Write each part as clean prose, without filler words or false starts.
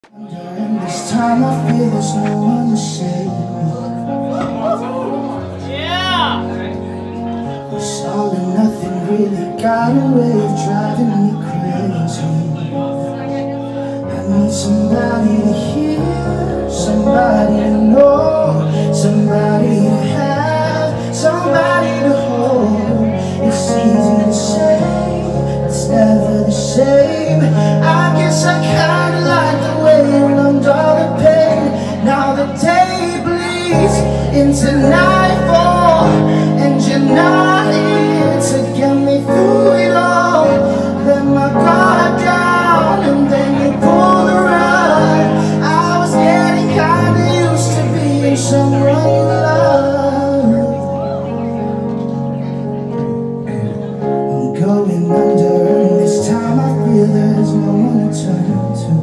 During this time I feel there's no one to save me. Yeah! This all and nothing really got a way of driving me crazy. I need somebody to hear, somebody to know, somebody to have, somebody to hold. It's easy to say, it's never the same. I guess I kinda like the way you numbed all the pain. Now the day bleeds into nightfall, and you're not here to get me through it all. Let my guard down and then you pulled the rug. I was getting kinda used to being someone you love. I'm going under, and this time I feel there's no one to turn to.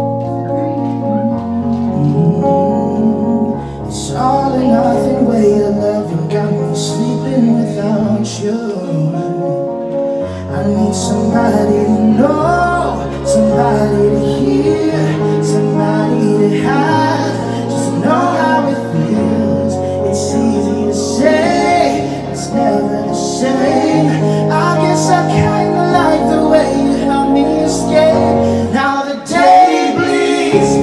It's all or nothing way of loving got me sleeping without you. I need somebody to know, somebody to hear, somebody to have, just to know how it feels. It's easy to say, it's never the same. I guess I kinda like the way you help me escape. Now the day bleeds